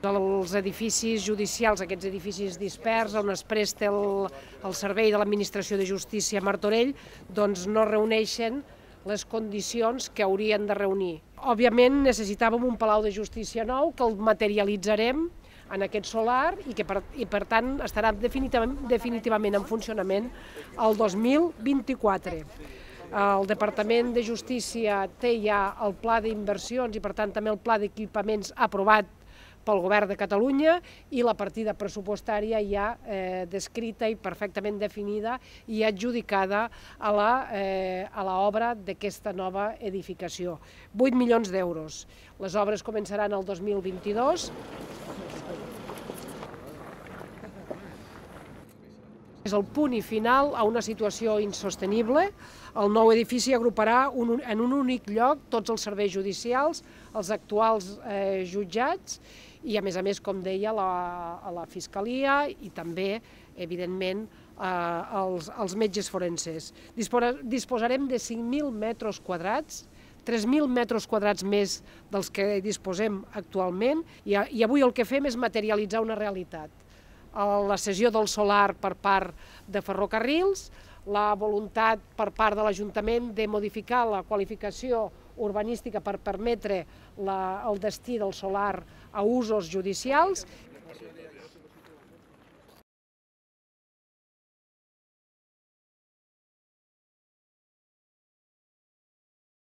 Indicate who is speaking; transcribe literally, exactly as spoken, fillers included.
Speaker 1: Els edificis judicials, aquests edificis dispersos on es presta el, el servei de l'Administració de Justícia a Martorell, doncs no reuneixen les condicions que haurien de reunir. Òbviament necessitàvem un Palau de Justícia nou que el materialitzarem en aquest solar i que per, i per tant estarà definitivament, definitivament en funcionament el dos mil vint-i-quatre. El Departament de Justícia té ja el pla d'inversions i per tant també el pla d'equipaments aprovat pel Govern de Catalunya i la partida pressupostària ja eh, descrita i perfectament definida i adjudicada a la, eh, a l'obra d'aquesta nova edificació. vuit milions d'euros. Les obres començaran el dos mil vint-i-dos. És el punt i final a una situació insostenible. El nou edifici agruparà un, en un únic lloc tots els serveis judicials, els actuals eh, jutjats i, a més a més, com deia, la, a la Fiscalia i també, evidentment, eh, els, els metges forenses. Disposarem de cinc mil metres quadrats, tres mil metres quadrats més dels que disposem actualment i, i avui el que fem és materialitzar una realitat. La cessió del solar per part de Ferrocarrils, la voluntat per part de l'Ajuntament de modificar la qualificació urbanística per permetre la, el destí del solar a usos judicials